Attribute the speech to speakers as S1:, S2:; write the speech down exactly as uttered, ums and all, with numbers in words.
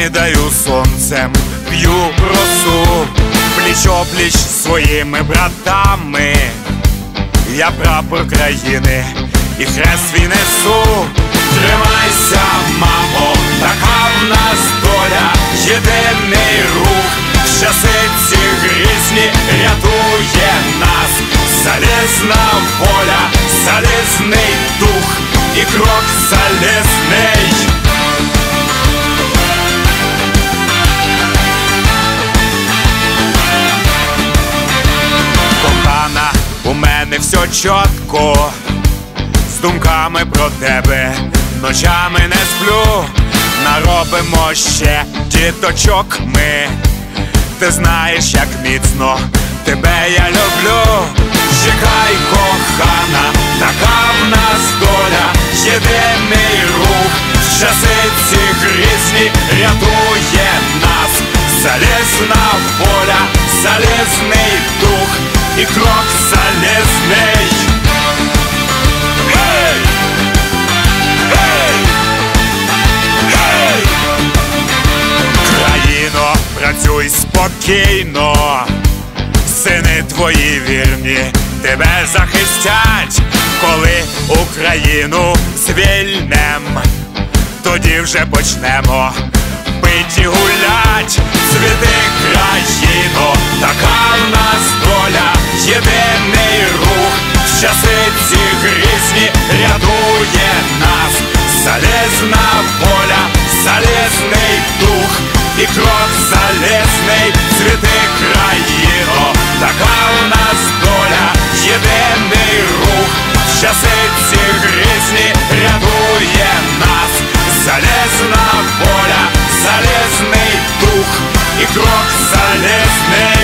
S1: кидаю сонцем, п'ю росу, пліч-опліч зі своїми братами. Я прапор країни і хрест свій несу. Тримайся, мамо, така в нас доля, єдиний рух в часи ці грізні рятує нас. Залізна воля, залізний дух і крок залізний. Кохана, у мене все чітко, з думками про тебе ночами не сплю. Наробимо ще діточок ми, ти знаєш, як міцно тебе я люблю. Чекай, кохана, така в нас доля, єдиний рух в часи ці грізні рятує нас. Залізна воля, залізний дух і крок залізний. Гей! Гей! Гей! Країно, працюй спокійно, сини твої вірні тебе захистять. Коли Україну звільнем, тоді вже почнемо пить і гулять. Цвіти, країно, така в нас доля, єдиний рух в часи ці грізні рятує нас. Залізна воля, залізний дух і крок залізний. Цвіти, країно, така в нас доля, єдиний рух в часи ці грізні рятує нас. Залізна воля, залізний дух і крок залізний.